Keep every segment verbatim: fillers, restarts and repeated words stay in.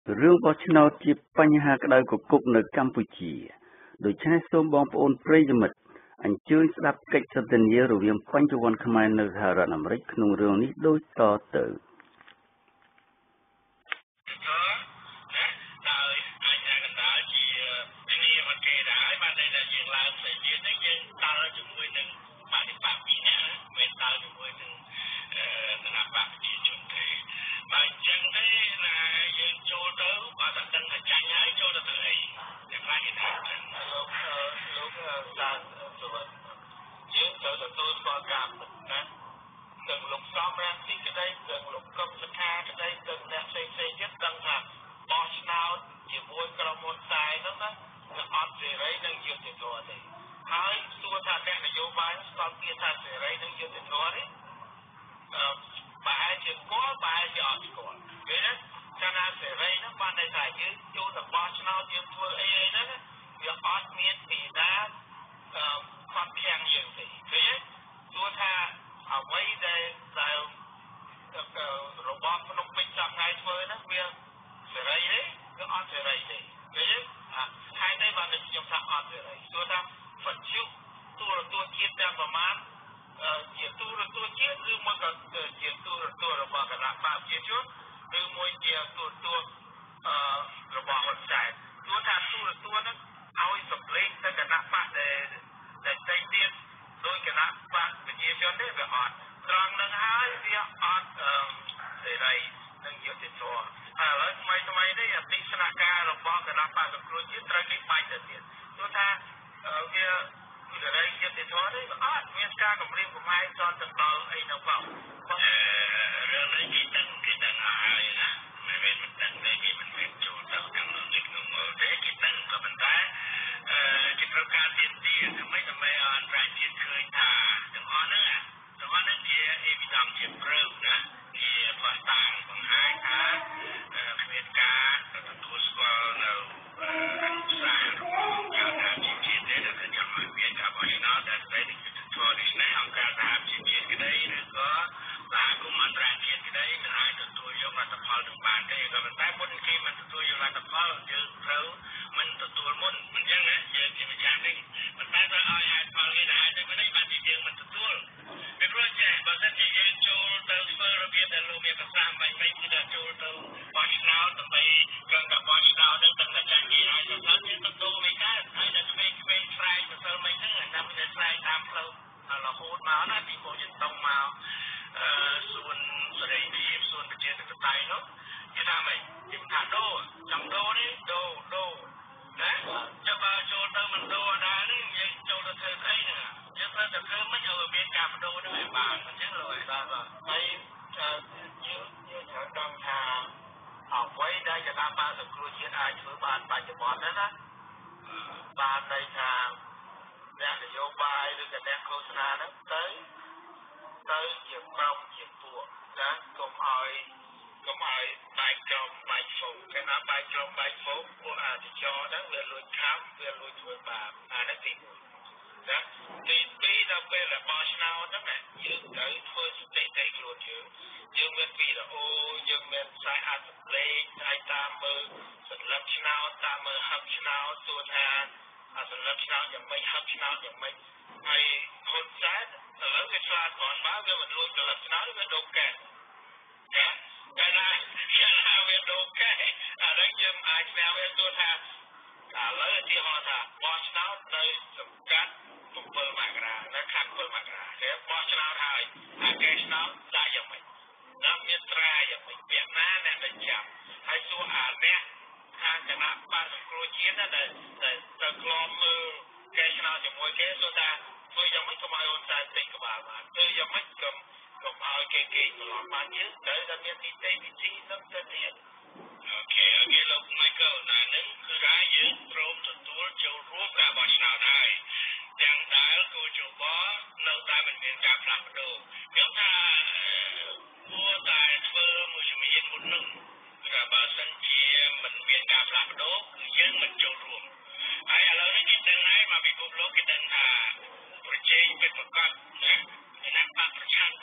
រឿងបោះឆ្នោតជាបញ្ហាក្តៅគគុកនៅកម្ពុជាដូច្នេះសូមបងប្អូនប្រិយមិត្តអញ្ជើញស្ដាប់កិច្ចសន្ទនារវាងបញ្ញវន្តខ្មែរនៅសហរដ្ឋអាមេរិកក្នុងរឿងនេះដូចតទៅ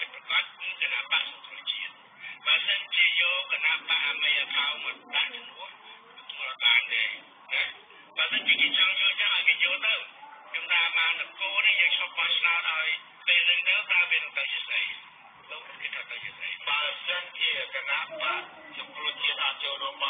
បើសិនជាយកគណៈបកអមេអថៅមកដាក់ជំនួស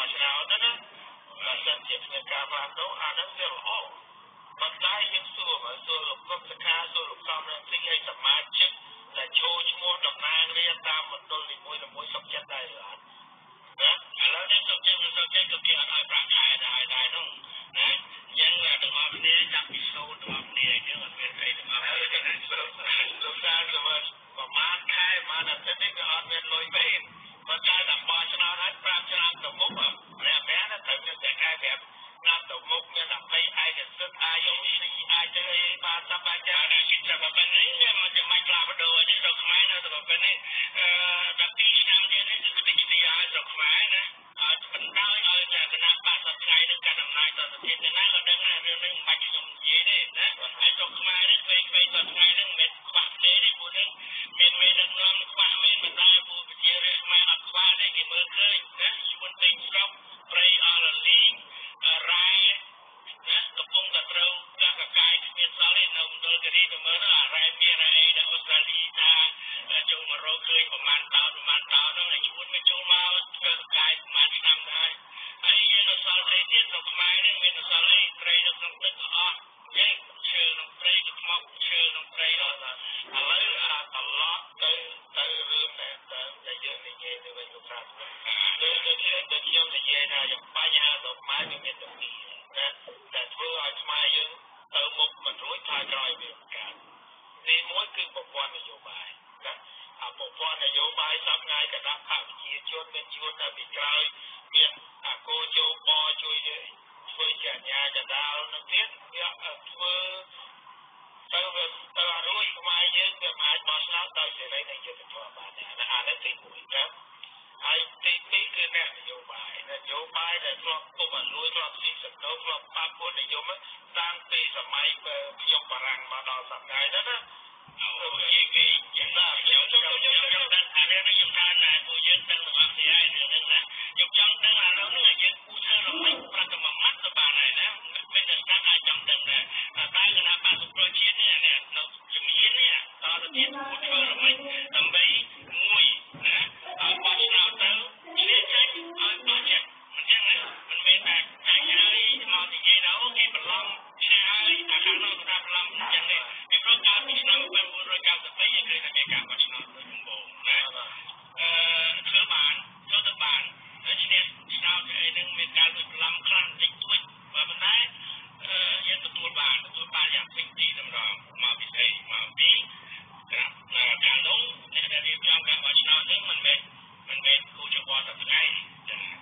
ឆ្នោតណាបើសិនជាផ្នែកការបានទៅអានឹងវាល្អប៉ុន្តែយើងសួរមកសួរលោកកុកសខាសួរលោកសំរងស៊ីឲ្យសមាជិកដែលចូលឈ្មោះតំណាងរាស្ត្រតាមមណ្ឌលនីមួយៗសុខចិត្តដែរអត់ណាឥឡូវនេះសុខចិត្តសុខចិត្តក៏គេអត់ឲ្យប្រាក់ខែដែរដែរនោះណាយ៉ាងណាទាំងអស់គ្នាចាប់ពីសូនទាំងអស់គ្នាយើងអត់មានអីទាំងអស់ហើយលោកសារសមត្ថប្រមាណខែប្រមាណអាទិត្យនេះក៏អត់មានលុយវិញប៉ុន្តែដល់បោះឆ្នោតហើយប្រាប់ឆ្នោតទៅមុខព្រះព្រះណាត្រូវតែតែខែប្រាប់ណាត់ទៅមុខមានអភ័យឯកសិទ្ធិអាយអូស៊ីអាចទៅអីបានសប្បាយចាតែគិតថាប៉ុណ្ណេះមិនចាំបាច់ផ្លាស់ប្ដូរទេទៅខ្មែរនៅទៅប៉ុណ្ណេះអឺដល់ពីឆ្នាំទៀតនេះគឺទីទីឲ្យទៅខ្មែរណាអត់បណ្ដោយឲ្យតែគណៈបាក់សប្ថ្ងៃនឹងកាន់អំណាចទៅទៀតណាក៏ដឹងថារឿងនេះមិនបាច់ខ្ញុំនិយាយទេណាហើយទៅខ្មែរនេះពេលពេលសប្ថ្ងៃនឹងមិនខ្វះទេទេពួកនឹងមានមេដឹកនាំខ្វះមែនមិនដែរពួកប្រជារាស្ត្រខ្មែរអត់ខ្វះទេគេមើលឃើញណាយួនពេញស្រុកព្រៃអរលីងរ៉ែណាកំពុងតែត្រូវកាកកាយគ្មានសល់ទេនៅមណ្ឌលគិរីទៅមើលទៅអារ៉ែមានរ៉ែអីដែលអូស្ត្រាលីថាចូលមករកឃើញប្រមាណតោនប្រមាណតោនហ្នឹងជួនវាចូលមកកាកកាយប្រមាណឆ្នាំដែរហើយយើងទៅសល់ស្អីទៀតនៅខ្មែរហ្នឹងមានសល់អីត្រីនៅក្នុងទឹកអស់យើងឈើក្នុងព្រៃទៅខ្មុកឈើក្នុងព្រៃអស់ឥឡូវអាត្រឡប់ទៅទៅរឿងដែលដែលយើងនិយាយទៅវិញលោកប្រាស្ទដូចដូចដូចខ្ញុំនិយាយថាយ៉ាងបញ្ហាទៅខ្មែរវាមានតែពីរណាតែធ្វើឲ្យខ្មែរយើងទៅមុខមិនរួចថយក្រោយវាកើតទីមួយគឺប្រព័ន្ធនយោបាយណាអាប្រព័ន្ធនយោបាយសប្តាហ៍គណៈបកប្រជាជនមានយួនតែពីក្រោយមានអាគោជោបជួយធ្វើជាអាញាកដាលនឹងទៀតវាធ្វើទៅវាទៅរួចខ្មែរយើងវាអាចបោះឆ្នោតដោយសេរីនិងយុត្តិធម៌បានដែរអានេះទីមួយណាហើយទីពីរគឺអ្នកនយោបាយនយោបាយដែលធ្លាប់ពុកអលួយធ្លាប់ស៊ីសណ្ដោធ្លាប់បាពុននិយមតាំងពីសម័យខ្ញុំបារាំងមកដល់សប្តាហ៍នេះណាអូយគេយ៉ាងណាខ្ញុំចង់ខ្ញុំដឹងថារឿងនេះខ្ញុំថាណាពួកយើងដឹងទាំងអស់គ្នាហើយរឿងនេះណាខ្ញុំចង់ដឹងឥឡូវនេះយើងគូធ្វើរំលឹកប្រតិមម៉ាត់ទៅបានហើយណាមិនតែស្ដាប់អាចចង់ដឹងដែរតែគណៈបក្សប្រជាជាតិនេះនៅជំនាញនេះតទៅទៀតគូធ្វើរំលឹកដើម្បីមួយណាឲ្យបោះឆ្នោតទៅឆ្លៀតចេញឲ្យបោះចិត្តមិនចឹងណាមិនមែនតែតែហើយមកនិយាយទៅគេបន្លំឆ្នះហើយអាខាងនោះថាបន្លំចឹងទេពីព្រោះកាលពីឆ្នាំmột nghìn chín trăm chín mươi haiយើងឃើញថាមានការបោះឆ្នោតដោយដំបូងណាអឺធ្វើបានធ្វើទៅបានហើយឈ្នះឆ្នោតអីនឹងមានការលួចបន្លំខ្លាំងតិចតួចបើប៉ុន្តែអឺយើងទទួលបានទទួលបានយ៉ាងពេញទីតម្រង់មកពីស្អីមកពីក្រាបកាលនោះអ្នកដែលរៀបចំការបោះឆ្នោតនេះមិនមែនមិនមែនគូច្បល់តែថ្ងៃចា៎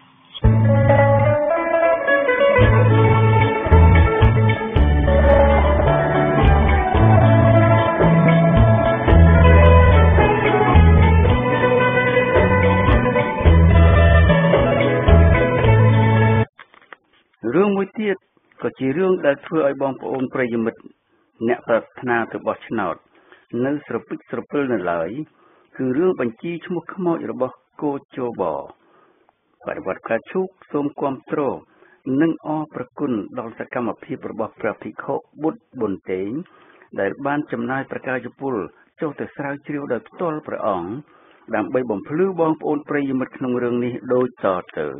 រឿងមួយទៀតក៏ជារឿងដែលធ្វើឲ្យបងប្អូនប្រិយមិត្តអ្នកប្រាថ្នាទៅបោះឆ្នោតនៅស្រពិចស្រពិលនៅឡើយគឺរឿងបញ្ជីឈ្មោះខ្មោចរបស់គោជបបរិវត្តការឈូកសូមគាំទ្រនិងអរព្រគុណដល់សកម្មភាពរបស់ព្រះភិក្ខុបុត្រប៊ុនតេងដែលបានចំណាយប្រកាយពលចុះទៅស្រាវជ្រាវដោយផ្ទាល់ព្រះអង្គដើម្បីបំភ្លឺបងប្អូនប្រិយមិត្តក្នុងរឿងនេះដូចតទៅ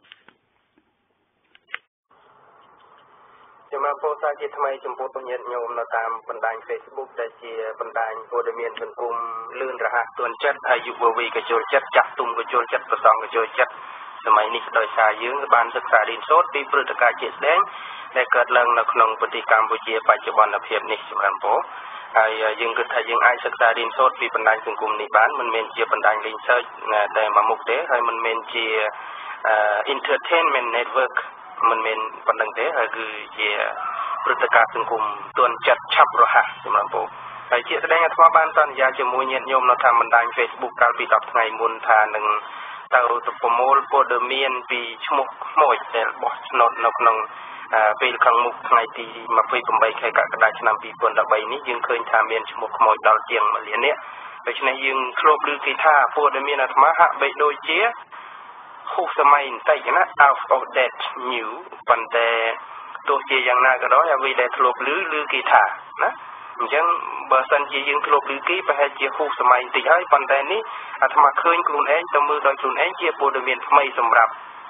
ជំរាបសួរសាជាថ្មីចំពោះញាតិញោមនៅតាមបណ្ដាញ Facebook ដែលជាបណ្ដាញព័ត៌មានសង្គមលឿនរហ័សទាន់ចិត្តហើយយុវវ័យក៏ចូលចិត្តចាស់ទុំក៏ចូលចិត្តប្រសងក៏ចូលចិត្តសម័យនេះដោយសារយើងបានសិក្សារៀនសូត្រពីព្រឹត្តិការណ៍ជាក់ស្ដែងដែលកើតឡើងនៅក្នុងប្រទេសកម្ពុជាបច្ចុប្បន្នភាពនេះសម្រាប់បងហើយយើងគិតថាយើងអាចសិក្សារៀនសូត្រពីបណ្ដាញសង្គមនេះបានមិនមែនជាបណ្ដាញលេងសើចតែមួយមុខទេហើយមិនមែនជា entertainment network មិនមែនប៉ុណ្្នឹងទេហើយគឺជាព្រឹត្តិការណ៍សង្គមទាន់ចិត្តឆាប់រហ័សសម្រាប់បងហើយជាស្ដែងអាត្មាបានសន្យាជាមួយញាតិញោមនៅតាមបណ្ដាញ Facebook កាលពីដប់ថ្ងៃមុនថានឹងទៅប្រមូលព័ត៌មានពីឈ្មោះខ្មោចដែលបោះឆ្នោតនៅក្នុងពេលខាងមុខថ្ងៃទីยี่สิบแปดខែកក្កដាឆ្នាំยี่สิบสิบสามនេះយើងឃើញថាមានឈ្មោះខ្មោចដល់ជាងមួយលាននាក់ដូច្នេះយើងធ្លាប់ឮគេថាព័ត៌មានអាត្មាហាក់បីដូចជាហួសសម័យបន្តិចណា out of date new ប៉ុន្តែទោះជាយ៉ាងណាក៏ដោយអ្វីដែលធ្លាប់ឮឮគេថាណាអញ្ចឹងបើសិនជាយើងធ្លាប់ឮគេប្រហែលជាហួសសម័យបន្តិចហើយប៉ុន្តែនេះអាត្មាឃើញខ្លួនឯងទៅមើលដោយខ្លួនឯងជាព័ត៌មានថ្មីសម្រាប់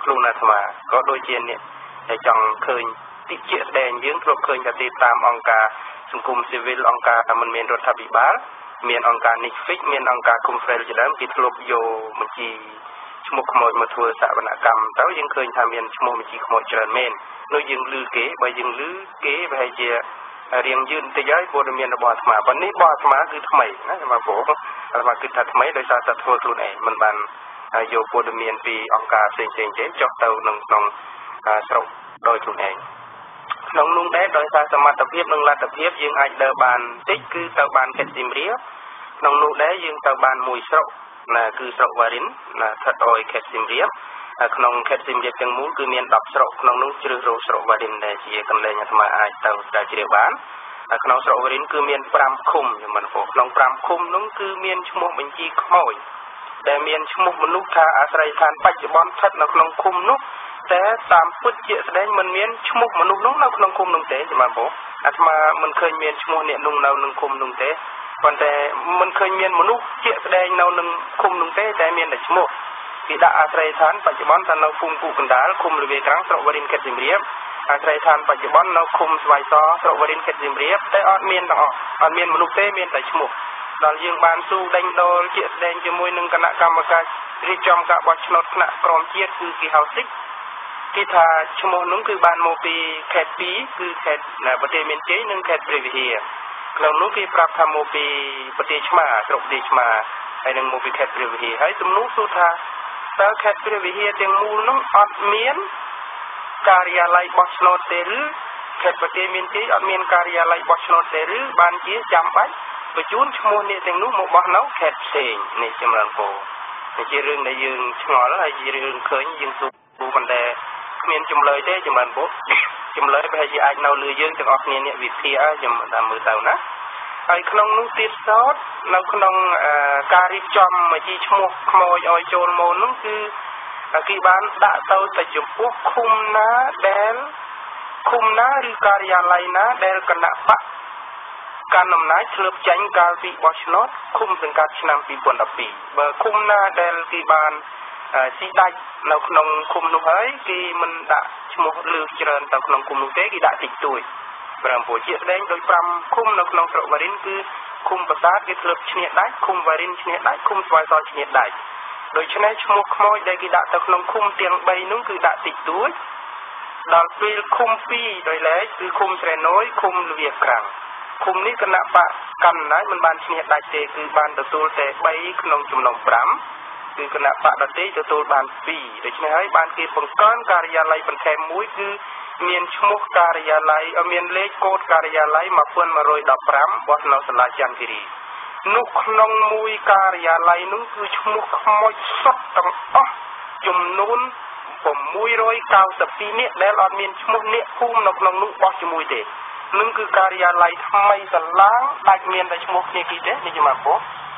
ខ្លួនអាត្មាក៏ដូចជានេះតែចង់ឃើញតិចជាស្ដែងយើងធ្លាប់ឃើញថាទីតាមអង្គការសង្គមស៊ីវិលអង្គការមិនមានរដ្ឋាភិបាលមានអង្គការ Nifix មានអង្គការ Confrel ជាដើមគេធ្លាប់យកបញ្ជីឈ្មោះខ្មោចមកធ្វើសវនកម្មទៅយើងឃើញថាមានឈ្មោះបញ្ជីខ្មោចច្រើនមែននោះយើងឮគេបើយើងឮគេប្រហែលជារៀងយឺនតិចហើយព័ត៌មានរបស់អាត្មាប៉ុន្នេះរបស់អាត្មាគឺថ្មីណាអាត្មាព្រោះអាត្មាគឺថាថ្មីដោយសារតែធ្វើខ្លួនឯងមិនបានយកព័ត៌មានពីអង្គការផ្សេងៗទេចុះទៅក្នុងក្នុងស្រុកដោយខ្លួនឯងក្នុងនោះដែរដោយសារសមត្ថភាពនិងលទ្ធភាពយើងអាចដើរបានតិចគឺទៅបានខេត្តសៀមរាបក្នុងនោះដែរយើងទៅបានមួយស្រុកណាគឺស្រុកវ៉ារិនណាស្ថិតởខេត្តសៀមរាបក្នុងខេត្តសៀមរាបទាំងមូលគឺមានដប់ស្រុកក្នុងនោះជ្រើសរើសស្រុកវ៉ារិនដែលជាកន្លែងអាត្មាអាចទៅស្រាវជ្រាវបានក្នុងស្រុកវ៉ារិនគឺមានប្រាំឃុំខ្ញុំមិនព្រោះក្នុងប្រាំឃុំនោះគឺមានឈ្មោះបញ្ជីខ្មោចដែលមានឈ្មោះមនុស្សថាអាស្រ័យដ្ឋានបច្ចុប្បន្នស្ថិតនៅក្នុងឃុំនោះតែតាមពិតជាស្ដែងមិនមានឈ្មោះមនុស្សនោះនៅក្នុងឃុំនោះទេចាំបានបងអាត្មាមិនឃើញមានឈ្មោះអ្នកនោះនៅក្នុងឃុំនោះទេប៉ុន្តែមិនឃើញមានមនុស្សជាស្ដែងនៅក្នុងឃុំនោះទេតែមានតែឈ្មោះគេដាក់អាស្រ័យដ្ឋានបច្ចុប្បន្នថានៅភូមិគូកណ្ដាលឃុំរវាក្រាំងស្រុកវ៉ារិនខេត្តសៀមរាបអាស្រ័យដ្ឋានបច្ចុប្បន្ននៅឃុំស្វាយសស្រុកវ៉ារិនខេត្តសៀមរាបតែអត់មានទាំងអស់អត់មានមនុស្សទេមានតែឈ្មោះដល់យើងបានស៊ូដេញដូលជាស្ដែងជាមួយនឹងគណៈកម្មការរៀបចំការបោះឆ្នោតថ្នាក់ក្រមជាតិគឺគេហៅសិចគេថាឈ្មោះនោះគឺបានមកពីខេត្តពីរគឺខេត្តប្រទេសមានជ័យនិងខេត្តព្រះវិហារក្នុងនោះគេប្រាប់ថាមកពីប្រទេសឆ្មាស្រុកប្រទេសឆ្មាហើយនឹងមកពីខេត្តព្រះវិហារហើយសំណួរសួរថាតើខេត្តព្រះវិហារទាំងមូលនោះអត់មានការិយាល័យបោះឆ្នោតទេឬខេត្តប្រទេសមានជ័យអត់មានការិយាល័យបោះឆ្នោតទេឬបានជាចាំបាច់បញ្ជូនឈ្មោះអ្នកទាំងនោះមកបោះនៅខេត្តផ្សេងនេះចម្រើនពោនេះជារឿងដែលយើងឆ្ងល់ហើយជារឿងឃើញយើងស៊ូប៉ុន្តែគ្មានចម្លើយទេចម្រើនពោចម្លើយប្រហែលជាអាចនៅលើយើងទាំងអស់គ្នាអ្នកវិភាគខ្ញុំតាមមើលទៅណាហើយក្នុងនោះទៀតសោតនៅក្នុងការរៀបចំបញ្ជីឈ្មោះខ្មោចឲ្យចូលមកនោះគឺគេបានដាក់ទៅតែចំពោះឃុំណាដែលឃុំណាឬការិយាល័យណាដែលគណៈបកកាន់អំណាចឆ្លឹបចាញ់កាលពីបោះឆ្នោតឃុំសង្កាត់ឆ្នាំពីរពាន់ដប់ពីរបើឃុំណាដែលគេបានស៊ីដាច់នៅក្នុងឃុំនោះហើយគេមិនដាក់ឈ្មោះលើសច្រើនទៅក្នុងឃុំនោះទេគេដាក់តិចតួចប្រាំពូជាស្ដែងដោយប្រាំឃុំនៅក្នុងស្រុកវ៉ារិនគឺឃុំប្រាសាទគេធ្លាប់ឈ្នះដាច់ឃុំវ៉ារិនឈ្នះដាច់ឃុំស្វាយសឈ្នះដាច់ដូច្នេះឈ្មោះខ្មោចដែលគេដាក់ទៅក្នុងឃុំទាំងបីនោះគឺដាក់តិចតួចដល់ពេលឃុំពីរដោយឡែកគឺឃុំស្រែណូយឃុំលវាក្រាំងឃុំនេះគណៈបកកាន់អំណាចមិនបានឈ្នះដាច់ទេគឺបានទទួលតែបីក្នុងចំណុចប្រាំគឺគណៈបកដទៃទទួលបានពីរដូច្នេះហើយបានគេបង្កើនការិយាល័យបន្ថែមមួយគឺមានឈ្មោះការិយាល័យមានលេខកូដការិយាល័យmột nghìn một trăm mười lămរបស់នៅសាលាចន្ទគិរីនោះក្នុងមួយការិយាល័យនោះគឺឈ្មោះខ្មោចសុទ្ធទាំងអស់ចំនួន692នាក់ដែលអត់មានឈ្មោះអ្នកភូមិនៅក្នុងនោះបោះជាមួយទេនឹងគឺការិយាល័យថ្មីសាឡាងដាច់មានតែឈ្មោះគ្នាគីទេនេះខ្ញុំមក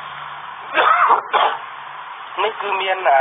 នេះគឺមាន692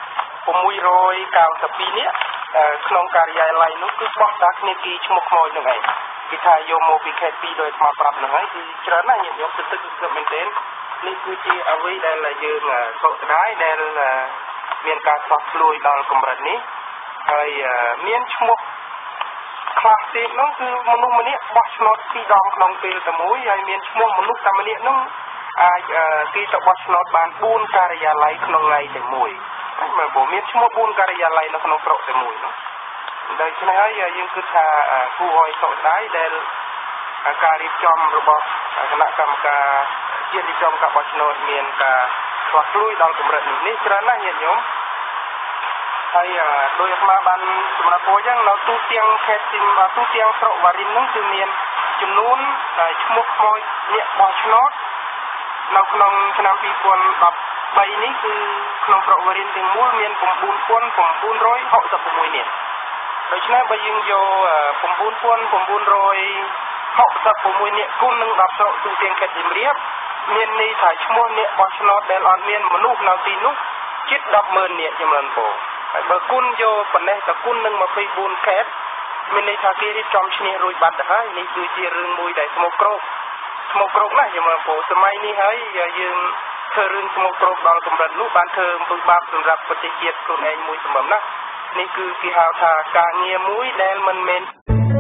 នាក់ក្នុងការិយាល័យនោះគឺបោះតាគ្នាគីឈ្មោះខ្មោចនឹងឯងគេថាយកមកពីខេត្តពីរដោយស្មាប្រាប់នឹងហើយគឺច្រើនណាស់ញាតិញោមទឹកទឹកគឺមែនទែននេះគឺជាអ្វីដែលយើងសោកស្ដាយដែលមានការខ្វះឆ្លួយដល់កម្រិតនេះហើយមានឈ្មោះខ្លះទៀតនោះគឺមនុស្សម្នាក់បោះឆ្នោតពីរដងក្នុងពេលតែមួយហើយមានឈ្មោះមនុស្សតែម្នាក់នោះអាចគេទៅបោះឆ្នោតបានបួនការិយាល័យក្នុងថ្ងៃតែមួយមើលបើមានឈ្មោះបួនការិយាល័យនៅក្នុងស្រុកតែមួយនោះដូច្នេះហើយយើងគិតថាគួរឲ្យសោកស្ដាយដែលការរៀបចំរបស់គណៈកម្មការជាតិរៀបចំការបោះឆ្នោតមានការខ្វះឆ្លួយដល់កម្រិតនេះច្រើនណាស់ញាតិញោមហើយដោយអាត្មាបានសម្រាប់ពោលអញ្ចឹងនៅទូទាំងខេត្តទីទូទាំងស្រុកវ៉ារិននោះគឺមានចំនួនឈ្មោះខ្មោចអ្នកបោះឆ្នោតនៅក្នុងឆ្នាំពីរពាន់ដប់បីនេះគឺក្នុងស្រុកវ៉ារិនទាំងមូលមាន៩ពាន់៩រយហកសិប៦នាក់ដូច្នេះបើយើងយក៩ពាន់៩រយហកសិប៦នាក់គុណនឹងដប់ស្រុកទូទាំងខេត្តសៀមរាបមានន័យថាឈ្មោះអ្នកបោះឆ្នោតដែលអត់មានមនុស្សនៅទីនោះជិតដប់ម៉ឺននាក់ចម្រើនពោហើយបើគុណយកប៉ុណ្ណេះតគុណនឹងម្ភៃបួនខេត្តមានន័យថាគេរៀបចំឈ្នះរួចបាត់ទៅហើយនេះគឺជារឿងមួយដែលស្មុគគ្រោកស្មុគគ្រោកណាស់ចម្រើនពោសម័យនេះហើយយើងធ្វើរឿងស្មុគគ្រោកដល់កម្រិតនោះបានធ្វើអំពើបាបសម្រាប់ប្រទេសជាតិខ្លួនឯងមួយសម្បំណានេះគឺគេហៅថាការងារមួយដែលមិនមែន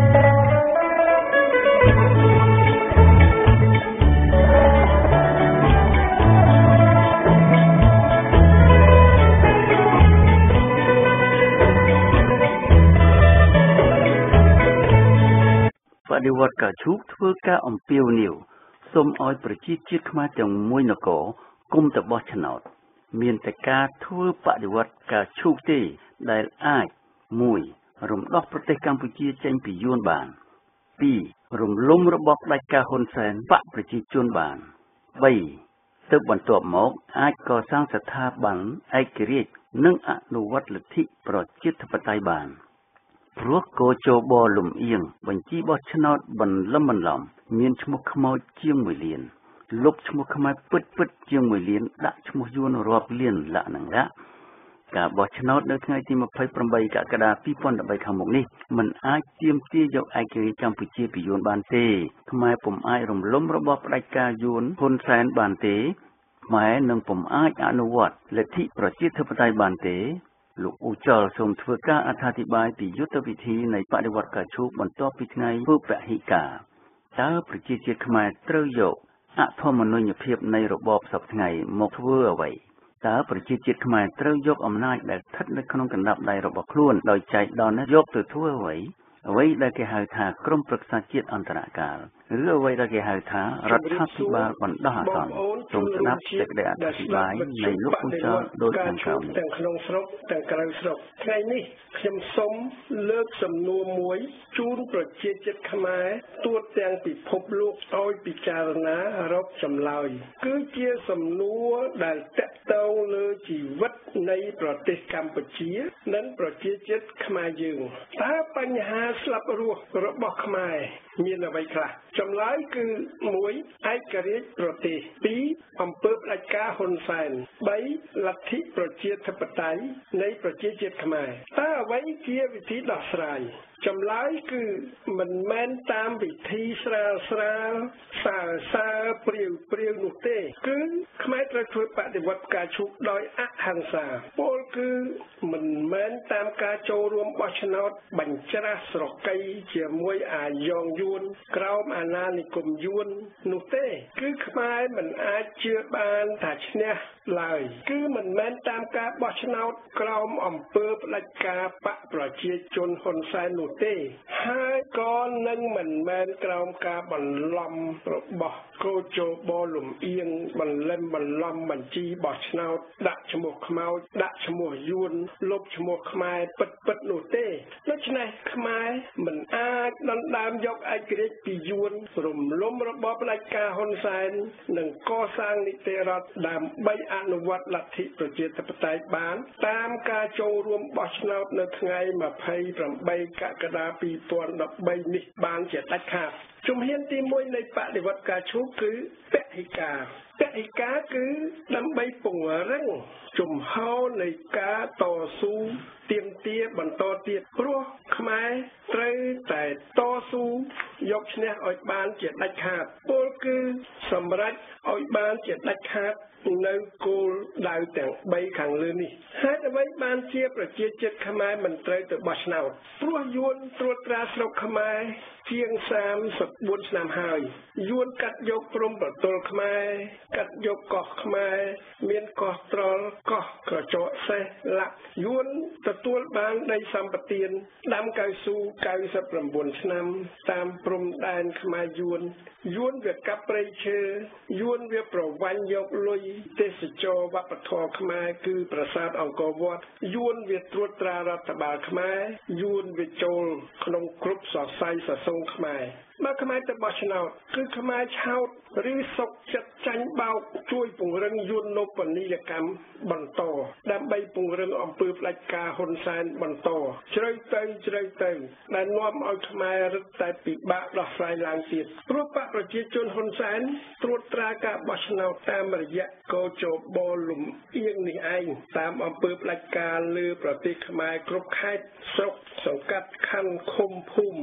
បដិវត្តការឈូកធ្វើការអំពាវនាវសូមឲ្យប្រជាជាតិខ្មែរទាំងមួយនគរគុំទៅបោះឆ្នោតមានតែការធ្វើបដិវត្តការឈូកទេដែលអាចមួយរំដោះប្រទេសកម្ពុជាចេញពីយួនបានពីររំលំរបបផ្ដាច់ការហ៊ុនសែនបកប្រជាជនបានបីទៅបន្ទាប់មកអាចកសាងស្ថាប័នឯករាជ្យនិងអនុវត្តលទ្ធិប្រជាធិបតេយ្យបានព្រោះកោជបលំអៀងបញ្ជីបោះឆ្នោតបន្លំបន្លំមានឈ្មោះខ្មោចជាងមួយលានលុបឈ្មោះខ្មែរពិតពិតជាងមួយលានដាក់ឈ្មោះយួនរាប់លានលក្ខណៈការបោះឆ្នោតនៅថ្ងៃទីម្ភៃប្រាំបីកក្កដាពីរពាន់ដប់បីខាងមុខនេះมันអាចទាមទារយកឯករាជ្យកម្ពុជាពីយួនបានទេខ្មែរពុំអាចរំលំរបបផ្ដាច់ការយួនហ៊ុនសែនបានទេខ្មែរនឹងពុំអាចអនុវត្តលទ្ធិប្រជាធិបតេយ្យបានទេលោកអ៊ូចលសូមធ្វើការអត្ថាធិប្បាយពីយុទ្ធវិធីនៃបដិវត្តការឈូកបន្ទាប់ពីថ្ងៃពពហិការតើប្រជាជាតិខ្មែរត្រូវយកអធម្មនុញ្ញភាពនៃរបបសពថ្ងៃមកធ្វើអ្វីតើប្រជាជាតិខ្មែរត្រូវយកអំណាចដែលស្ថិតនៅក្នុងកណ្ដាប់ដៃរបស់ខ្លួនដោយចែកដនយកទៅធ្វើអ្វីអ្វីដែលគេហៅថាក្រមប្រឹក្សាជាតិអន្តរកាលឬអ្វីដែលគេហៅថារដ្ឋាភិបាលបណ្ដោះអាសន្នសូមស្ដាប់សេចក្តីអធិប្បាយនៃលោកអ៊ូចលដូចខាងក្រោមនេះទាំងក្នុងស្រុកទាំងក្រៅស្រុកថ្ងៃនេះខ្ញុំសូមលើកសំណួរមួយជូនប្រជាជាតិខ្មែរទូទាំងពិភពលោកឲ្យពិចារណារកចម្លើយគឺជាសំណួរដែលតាក់ទងលើជីវិតនៃប្រទេសកម្ពុជានិងប្រជាជាតិខ្មែរយើងតើបញ្ហាស្លាប់រស់របស់ខ្មែរមានអ្វីខ្លះចម្លើយគឺមួយឯករាជ្យប្រទេសពីរអំពើផ្ដាច់ការហ៊ុនសែនបីលទ្ធិប្រជាធិបតេយ្យនៃប្រជាជាតិខ្មែរតើអ្វីជាវិធីដោះស្រាយចម្លើយគឺមិនមែនតាមវិធីស្រាលស្រាលសើសើព្រាវព្រាវនោះទេគឺខ្មែរត្រូវធ្វើបដិវត្តការឈូកដោយអហិង្សាពលគឺមិនមែនតាមការចូលរួមបោះឆ្នោតបញ្ច្រាស់ស្រកីជាមួយអាយ៉ងយួនក្រោមអាណានិគមយួននោះទេគឺខ្មែរមិនអាចជឿបានថាឈ្នះឡើយគឺមិនមែនតាមការបោះឆ្នោតក្រោមអំពើផ្ដាច់ការបកប្រជាជនហ៊ុនសែននោះទេហើយក៏នឹងមិនមែនក្រោមការបន្លំរបស់កោជបលំអៀងបន្លំបន្លំបញ្ជីបោះឆ្នោតដាក់ឈ្មោះខ្មោចដាក់ឈ្មោះយួនលុបឈ្មោះខ្មែរពិតពិតនោះទេដូច្នេះខ្មែរមិនអាចដណ្ដើមយកឯករាជ្យពីយួនរំលំរបបផ្ដាច់ការហ៊ុនសែននិងកសាងនីតិរដ្ឋដើម្បីអនុវត្តលទ្ធិប្រជាធិបតេយ្យបានតាមការចូលរួមបោះឆ្នោតនៅថ្ងៃម្ភៃប្រាំបីកក្កដាពីរពាន់ដប់បីនេះបានជាដាច់ខាតជំហានទីមួយនៃបដិវត្តការឈូកគឺពហិការពហិការគឺដើម្បីពង្រឹងជំហរនៃការតស៊ូទាមទារបន្តទៀតព្រោះខ្មែរត្រូវតែតស៊ូយកឈ្នះឲ្យបានជាដាច់ខាតពលគឺសម្រេចឲ្យបានជាដាច់ខាតនៅគោលដៅទាំងបីខាងលើនេះហេតុអ្វីបានជាប្រជាជាតិខ្មែរមិនត្រូវទៅបោះឆ្នោតព្រោះយួនត្រួតត្រាស្រុកខ្មែរជាងសាមសិបបួនឆ្នាំហើយយួនកាត់យកព្រំប្រទល់ខ្មែរកាត់យកកោះខ្មែរមានកោះត្រល់កោះក្រចកសេះលាក់យួនទទួលបានដីសម្បត្តិដាំកៅស៊ូកៅសិបប្រាំបួនឆ្នាំតាមព្រំដែនខ្មែរយួនយួនវាកាប់ព្រៃឈើយួនវាប្រវាញ់យកលុយទេសចរវប្បធម៌ខ្មែរគឺប្រាសាទអង្គរវត្តយួនវាត្រួតត្រារដ្ឋបាលខ្មែរយួនវាចូលក្នុងគ្រប់សរសៃសសងខ្មែរបើខ្មែរទៅបោះឆ្នោតគឺខ្មែរឆោតឬសុកចិត្តចាញ់បោកជួយពង្រឹងយួននពនីយកម្មបន្តដើម្បីពង្រឹងអំពើផ្ដាច់ការហ៊ុនសែនបន្តជ្រៅទៅជ្រៅទៅដែលនាំឲ្យខ្មែររឹតតែពិបាកដោះស្រាយឡើងទៀតព្រោះបកប្រជាជនហ៊ុនសែនត្រួតត្រាការបោះឆ្នោតតាមរយៈកោជបលំអៀងនេះឯងតាមអំពើផ្ដាច់ការលើប្រទេសខ្មែរគ្រប់ខេត្តស្រុកសង្កាត់ខណ្ឌឃុំភូមិបក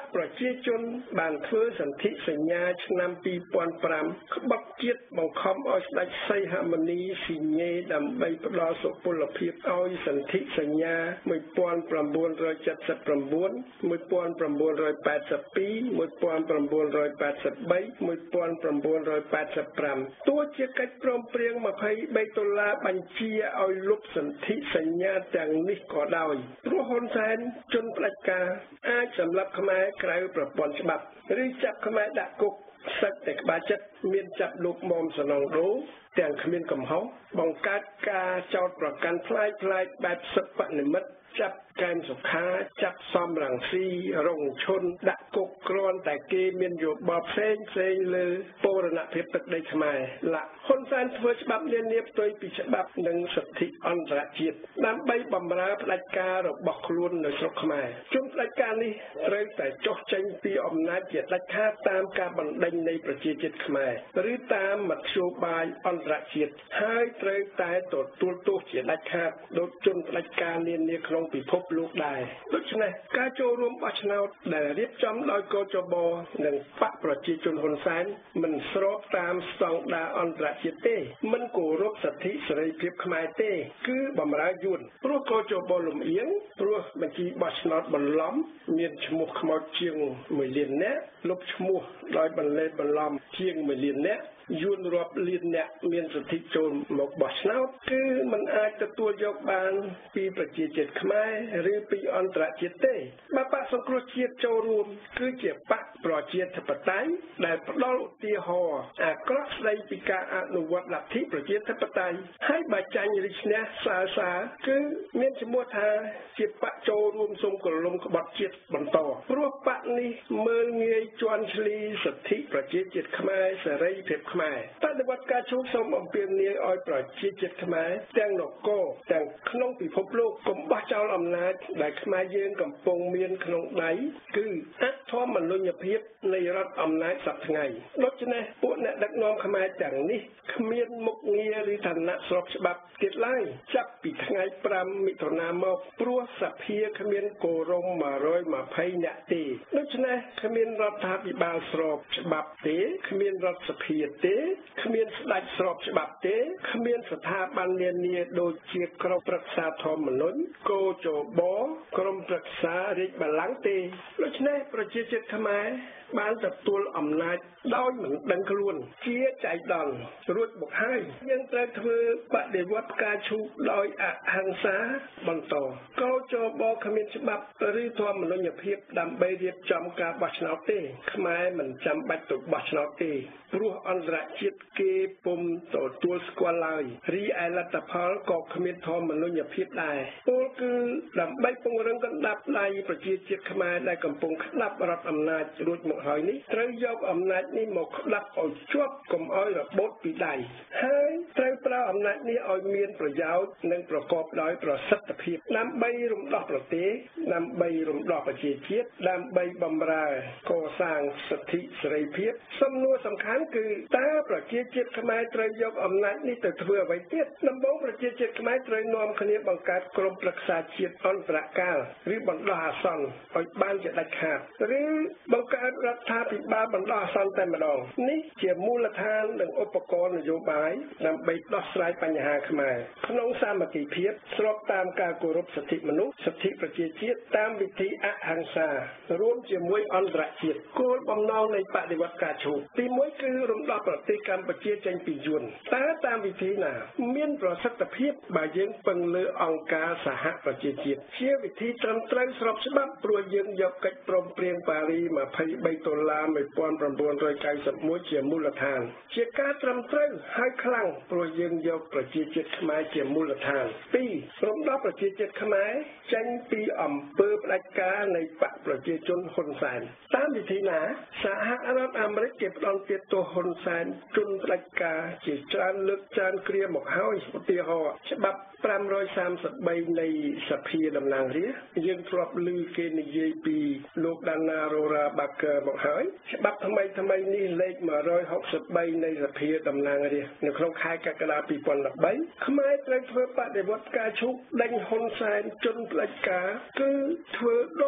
ប្រជាជនបានធ្វើសន្ធិសញ្ញាឆ្នាំពីរពាន់ប្រាំក្បត់ជាតិបង្ខំឲ្យស្ដេចសីហមុនីស៊ីញេដើម្បីផ្ដល់សុពលភាពឲ្យសន្ធិសញ្ញាមួយពាន់ប្រាំបួនរយседសិបប្រាំបួន មួយពាន់ប្រាំបួនរយប៉ែតសិបពីរ មួយពាន់ប្រាំបួនរយប៉ែតសិបបី មួយពាន់ប្រាំបួនរយប៉ែតសិបប្រាំទោះជាកិច្ចព្រមព្រៀងម្ភៃបីដុល្លារបញ្ជាឲ្យលុបសន្ធិសញ្ញាទាំងនេះក៏ដោយព្រោះហ៊ុនសែនជន់ផ្ដាច់ការអាចសម្លាប់ខ្មែរក្រៅប្រព័ន្ធច្បាប់ឬចាប់ខ្មែរដាក់គុកសឹកតែក្បាលចិត្តមានចាប់លោកមុំសំណងដូទាំងគ្មានកំហុសបង្កើតការចោទប្រកាន់ផ្លាយផ្លាយបែបសិទ្ធិនិមិត្តចាប់កែមសុខាចាប់សំរងស៊ីរងឈុនដាក់គុកគ្រាន់តែគេមានយោបល់ផ្សេងផ្សេងលើបូរណភាពទឹកដីខ្មែរឡាហ៊ុនសែនធ្វើច្បាប់នានាផ្ទុយពីច្បាប់និងសិទ្ធិអន្តរជាតិដើម្បីបម្រើផ្ដាច់ការរបស់ខ្លួននៅស្រុកខ្មែរជនផ្ដាច់ការនេះត្រូវតែចុះចេញពីអំណាចជាដាច់ខាតតាមការបណ្ដេញនៃប្រជាជាតិខ្មែរឬតាមមធ្យោបាយអន្តរជាតិហើយត្រូវតែទទួលទោសជាដាច់ខាតដោយជនផ្ដាច់ការនានាក្នុងពិភពលោកដែរដូច្នេះការចូលរួមបោះឆ្នោតដែលរៀបចំដោយកោចបនិងបកប្រជាជនហ៊ុនសែនមិនស្របតាមស្តង់ដារអន្តរជាតិទេមិនគោរពសិទ្ធិសេរីភាពខ្មែរទេគឺបម្រើយួនព្រោះកោចបលំអៀងព្រោះបញ្ជីបោះឆ្នោតបន្លំមានឈ្មោះខ្មោចជាងមួយលាននាក់លុបឈ្មោះដោយបន្លឺបន្លំជាងមួយលាននាក់យួនរាប់លានអ្នកមានសិទ្ធិចូលមកបោះឆ្នោតគឺมันអាចទទួលយកបានពីប្រជាជាតិខ្មែរឬពីអន្តរជាតិទេបើបកសង្គ្រោះជាតិចូលរួមគឺជាបកប្រជាធិបតេយ្យដែលផ្ដល់ឧទាហរណ៍អាក្រក់ស្ដីពីការអនុវត្តលទ្ធិប្រជាធិបតេយ្យហើយបើចាញ់ឬឈ្នះសាសាគឺមានឈ្មោះថាជាបកចូលរួមសុំកលុំក្បត់ជាតិបន្តព្រោះបកនេះមើលងាយជន់ឈ្លីសិទ្ធិប្រជាជាតិខ្មែរសេរីភាពខ្មែរបដិវត្តការជួបសូមអំពាវនាវឲ្យប្រជាជាតិខ្មែរទាំងនគរទាំងក្នុងពិភពលោកកុំបោះចោលអំណាចដែលខ្មែរយើងកំពុងមានក្នុងដៃគឺអធម៌មនុញ្ញភាពនៃរដ្ឋអំណាចសប្តាហ៍ថ្ងៃដូច្នេះពួកអ្នកដឹកនាំខ្មែរទាំងនេះគ្មានមុខងារឬឋានៈស្របច្បាប់ទៀតឡើយចាប់ពីថ្ងៃប្រាំមិថុនាមកព្រោះសភាគ្មានគោរមមួយរយម្ភៃអ្នកទេដូច្នេះគ្មានរដ្ឋាភិបាលស្របច្បាប់ទេគ្មានរដ្ឋសភាទេគ្មានស្ដេចស្របច្បាប់ទេគ្មានស្ថាប័ននានាដូចជាក្រុមប្រឹក្សាធម្មនុញ្ញកោចបក្រុមប្រឹក្សារាជបល្ល័ង្កទេដូច្នេះប្រជាជាតិខ្មែរបានទទួលអំណាចដោយមិនដឹងខ្លួនជាចៃដន្យរួចមកហើយយើងត្រូវធ្វើបដិវត្តការឈូកដោយអហិង្សាបន្តកោចបគ្មានច្បាប់ឬធម្មនុញ្ញភាពដើម្បីរៀបចំការបោះឆ្នោតទេខ្មែរមិនចាំបាច់ទៅបោះឆ្នោតទេព្រោះអន្តរជាតិគេពុំទទួលស្គាល់ឡើយរីឯលទ្ធផលក៏គ្មានធម្មនុញ្ញភាពដែរពលគឺដើម្បីពង្រឹងកណ្ដាប់ដៃប្រជាជាតិខ្មែរដែលកំពុងក្តាប់រដ្ឋអំណាចរួចមកហើយនេះត្រូវយកអំណាចនេះមកក្តាប់ឲ្យជាប់កុំឲ្យរបូតពីដៃហើយត្រូវប្រើអំណាចនេះឲ្យមានប្រយោជន៍និងប្រកបដោយប្រសិទ្ធភាពដើម្បីរំដោះប្រទេសដើម្បីរំដោះប្រជាជាតិដើម្បីបម្រើកសាងសិទ្ធិសេរីភាពសំណួរសំខាន់គឺតើប្រជាជាតិខ្មែរត្រូវយកអំណាចនេះទៅធ្វើអ្វីទៀតដំបូងប្រជាជាតិខ្មែរត្រូវនាំគ្នាបង្កើតក្រុមប្រឹក្សាជាតិអន្តរកាលឬបណ្ដោះអាសន្នឲ្យបានជាដាច់ខាតឬបង្កើតរដ្ឋាភិបាលបណ្ដោះអាសន្នតែម្ដងនេះជាមូលដ្ឋាននិងឧបករណ៍នយោបាយដើម្បីដោះស្រាយបញ្ហាខ្មែរក្នុងសាមគ្គីភាពស្របតាមការគោរពសិទ្ធិមនុស្សសិទ្ធិប្រជាជាតិតាមវិធីអហិង្សារួមជាមួយអន្តរជាតិគោលបំណងនៃបដិវត្តការឈូកទីមួយគឺរំដោះប្រទេសកម្ពុជាចេញពីយួនតើតាមវិធីណាមានប្រសិទ្ធភាពបើយើងពឹងលើអង្គការសហប្រជាជាតិជាវិធីត្រឹមត្រូវស្របច្បាប់ព្រោះយើងយកកិច្ចព្រមព្រៀងប៉ារីម្ភៃបីដុល្លារមួយពាន់ប្រាំបួនរយកៅសិបមួយជាមូលដ្ឋានជាការត្រឹមត្រូវហើយខ្លាំងព្រោះយើងយកប្រជាជាតិខ្មែរជាមូលដ្ឋានពីររំដោះប្រជាជាតិខ្មែរចេញពីអំពើផ្ដាច់ការនៃបកប្រជាជនហ៊ុនសែនតាមវិធីណាសហរដ្ឋអាមេរិកគេផ្ដន់ទោសហ៊ុនសែនជន់ផ្ដាច់ការជាច្រើនលើកច្រើនគ្រាមកហើយឧទាហរណ៍ច្បាប់ប្រាំរយសាមសិបបីនៃសភាតំណាងរាស្ត្រយើងធ្លាប់ឮគេនិយាយពីលោកដាណារ៉ូរ៉ាបាកឺមកហើយច្បាប់ថ្មីថ្មីនេះលេខមួយរយហកសិបបីនៃសភាតំណាងរាស្ត្រនៅក្នុងខែកក្កដាពីរពាន់ដប់បីខ្មែរត្រូវធ្វើបដិវត្តការឈូកដេញហ៊ុនសែនជន់ផ្ដាច់ការគឺធ្វើដោយប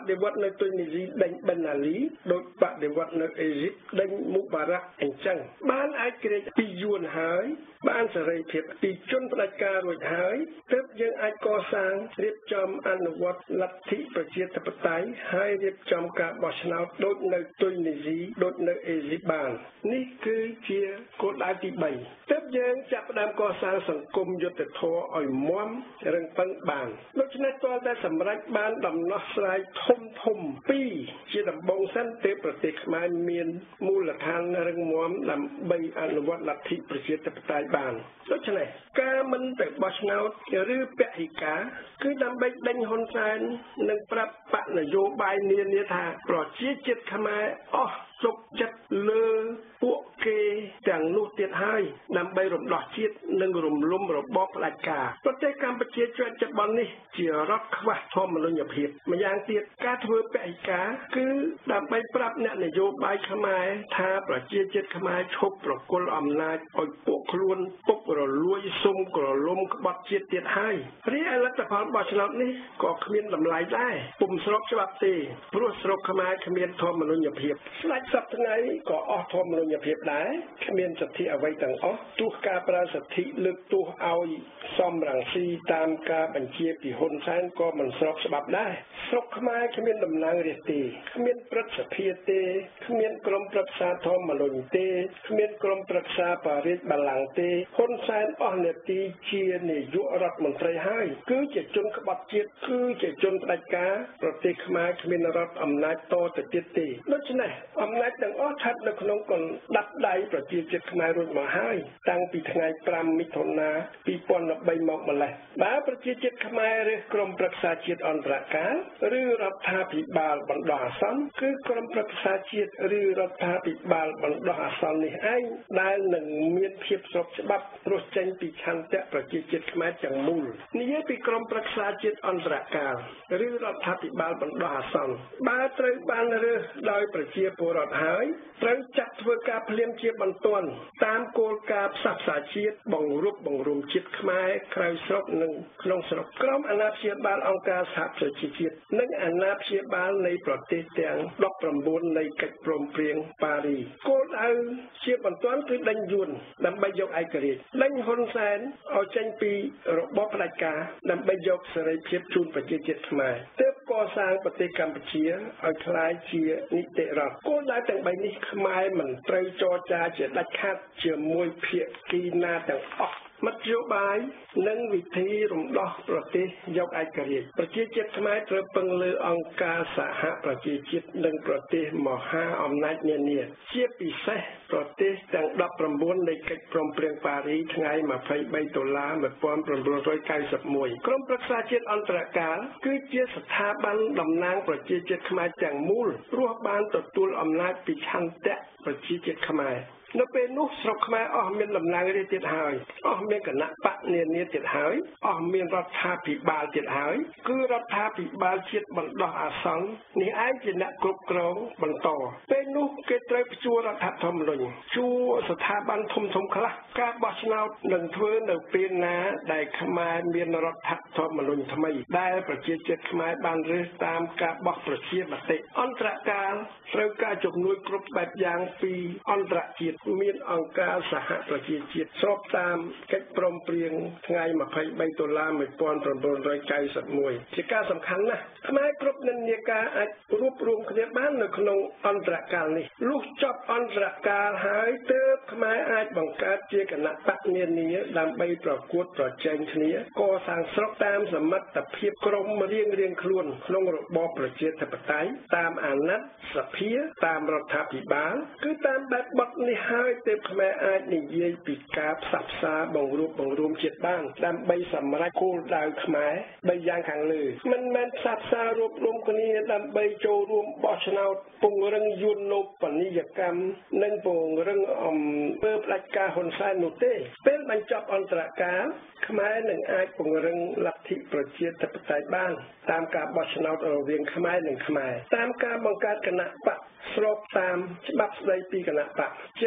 ដិវត្តនៅទុយនីស៊ីដេញបិនណាលីដោយបដិវត្តនៅអេស៊ីបដេញមុបារ៉ាក់អញ្ចឹងបានឯករាជ្យពីយួនហើយបានសេរីភាពពីជនផ្ដាច់ការរួចហើយទើបយើងអាចកសាងរៀបចំអនុវត្តលទ្ធិប្រជាធិបតេយ្យហើយរៀបចំការបោះឆ្នោតដូចនៅទុយនីស៊ីដូចនៅអេស៊ីបបាននេះគឺជាគោលដៅទីបីទើបយើងចាប់ផ្ដើមកសាងសង្គមយុត្តិធម៌ឲ្យមាំរឹងប៉ឹងបានដូច្នេះទាល់តែសម្រេចបានដំណោះស្រាយធំធំពីរជាដំបូងសិនទើបប្រទេសខ្មែរមានមូលដ្ឋានរឹងមាំដើម្បីអនុវត្តលទ្ធិប្រជាធិបតេយ្យបានដូច្នេះការមិនទៅបោះឆ្នោតឬពហិការគឺដើម្បីដេញហ៊ុនសែននិងប្រាប់បកនយោបាយនានាថាប្រជាជាតិខ្មែរអស់ទុកចិត្តលើពួកគេទាំងនោះទៀតហើយដើម្បីរំដោះជាតិនិងរំលំរបបផ្ដាច់ការប្រទេសកម្ពុជាជាប់ច្បាប់នេះជារដ្ឋខ្វះធម្មនុញ្ញភាពម្យ៉ាងទៀតការធ្វើពហិការគឺដើម្បីប្រាប់អ្នកនយោបាយខ្មែរថាប្រជាជាតិខ្មែរឈប់ប្រគល់អំណាចឲ្យពួកខ្លួនពុករលួយសុំក្រលំក្បត់ជាតិទៀតហើយរីឯលទ្ធផលបោះឆ្នោតនេះក៏គ្មានតម្លៃដែរពុំស្របច្បាប់ទេព្រោះស្រុកខ្មែរគ្មានធម្មនុញ្ញភាពស្ដេចសប្តាហ៍ថ្ងៃក៏អស់ធម្មនុញ្ញភាពដែរគ្មានសិទ្ធិអ្វីទាំងអស់ទោះការប្រើសិទ្ធិលើកទោសឲ្យសំរងស៊ីតាមការបញ្ជាពីហ៊ុនសែនក៏មិនស្របច្បាប់ដែរស្រុកខ្មែរគ្មានតំណាងរាស្ត្រទេគ្មានព្រឹទ្ធសភាទេគ្មានក្រុមប្រឹក្សាធម្មនុញ្ញទេគ្មានក្រុមប្រឹក្សាបរិយាបល្ល័ង្កទេហ៊ុនសែនអស់នាទីជានាយករដ្ឋមន្ត្រីហើយគឺជាជនក្បត់ជាតិគឺជាជនផ្ដាច់ការប្រទេសខ្មែរគ្មានរដ្ឋអំណាចតទៅទៀតទេដូច្នេះអំណាចទាំងអស់ស្ថិតនៅក្នុងកណ្ដាប់ដៃប្រជាជាតិខ្មែររួចមកហើយតាំងពីថ្ងៃប្រាំមិថុនាពីរពាន់បីមកម្លេះបើប្រជាជាតិខ្មែរឬក្រុមប្រឹក្សាជាតិអន្តរកាលឬរដ្ឋាភិបាលបណ្ដោះអាសន្នគឺក្រុមប្រឹក្សាជាតិឬរដ្ឋាភិបាលបណ្ដោះអាសន្ននេះឯងដែលនឹងមានភាពស្របច្បាប់រស់ចេញពីឆន្ទៈប្រជាជាតិខ្មែរទាំងមូលនិយាយពីក្រុមប្រឹក្សាជាតិអន្តរកាលឬរដ្ឋាភិបាលបណ្ដោះអាសន្នបើត្រូវបានរើសដោយប្រជាពលរដ្ឋហើយត្រូវចាត់ធ្វើការភ្លាមជាបន្ទាន់តាមគោលការណ៍ផ្សះផ្សាជាតិបង្រួបបង្រួមជាតិខ្មែរក្រៅស្រុកនិងក្នុងស្រុកក្រុមអាណាព្យាបាលអង្គការសហប្រជាជាតិនិងអាណាព្យាបាលនៃប្រទេសទាំងដប់ប្រាំបួននៃកិច្ចព្រមព្រៀងប៉ារីគោលដៅជាបន្ទាន់គឺដេញយួនដើម្បីយកឯករាជ្យដេញហ៊ុនសែនឲ្យចេញពីរបបផ្ដាច់ការដើម្បីយកសេរីភាពជូនប្រជាជាតិខ្មែរទើបកសាងប្រទេសកម្ពុជាឲ្យក្លាយជានីតិរដ្ឋគោលដៅទាំងបីនេះខ្មែរមិនត្រូវចរចាជាដាច់ខាតជាមួយភាគីណាទាំងអស់មធ្យោបាយនិងវិធីរំដោះប្រទេសយកឯករាជ្យប្រជាជាតិខ្មែរត្រូវពឹងលើអង្គការសហប្រជាជាតិនិងប្រទេសមហាអំណាចនានាជាពិសេសប្រទេសទាំងដប់ប្រាំបួននៃកិច្ចព្រមព្រៀងប៉ារីថ្ងៃម្ភៃបីតុលា១៩៩១ក្រុមប្រឹក្សាជាតិអន្តរកាលគឺជាស្ថាប័នតំណាងប្រជាជាតិខ្មែរទាំងមូលរស់បានទទួលអំណាចពីឆន្ទៈប្រជាជាតិខ្មែរនៅពេលនោះស្រុកខ្មែរអស់មានតំណាងរាស្ត្រទៀតហើយអស់មានគណៈបកនានាទៀតហើយអស់មានរដ្ឋាភិបាលទៀតហើយគឺរដ្ឋាភិបាលជាតិបណ្ដោះអាសន្ននេះឯងជាអ្នកគ្រប់គ្រងបន្តពេលនោះគេត្រូវព្យួររដ្ឋធម្មនុញ្ញជួស្ថាប័នធំធំខ្លះការបោះឆ្នោតនឹងធ្វើនៅពេលណាដែលខ្មែរមានរដ្ឋធម្មនុញ្ញថ្មីដែលប្រជាជាតិខ្មែរបានរើសតាមការបោះប្រជាមតិអន្តរកាលត្រូវការជំនួយគ្រប់បែបយ៉ាងពីអន្តរជាតិមានអង្គការសហប្រជាជាតិស្របតាមកិច្ចព្រមព្រៀងថ្ងៃម្ភៃបីតុលា១៩៩១ជាការសំខាន់ណាស់ខ្មែរគ្រប់និន្នាការអាចរួបរวมគ្នាបាននៅក្នុងអន្តរកាលនេះលុះចប់អន្តរកាលហើយទើបខ្មែរអាចបង្កើតជាគណៈបកនានាដើម្បីប្រកួតប្រជែងគ្នាកសាងស្រុកតាមសមត្ថភាពក្រុមរៀងរៀងខ្លួនក្នុងរបបប្រជាធិបតេយ្យតាមអាណត្តិសភាតាមរដ្ឋាភិបាលគឺតាមបែបបទនេះហើយទើបខ្មែរអាចនិយាយពីការផ្សះផ្សាបង្រួបបង្រួមជាតិបានដើម្បីសម្រេចគោលដៅខ្មែរបីយ៉ាងខាងលើមិនមែនផ្សះផ្សារួបរวมគ្នាដើម្បីចូលរួមបោះឆ្នោតពង្រឹងយន្តនោបនីយកម្មនិងពង្រឹងអំពើផ្ដាច់ការហ៊ុនសែននោះទេពេលបញ្ចប់អន្តរកាលខ្មែរនឹងអាចពង្រឹងលទ្ធិប្រជាធិបតេយ្យបានតាមការបោះឆ្នោតរវាងខ្មែរនិងខ្មែរតាមការបង្កើតគណៈបកស្របតាមច្បាប់ស្តីពីគណៈបកជា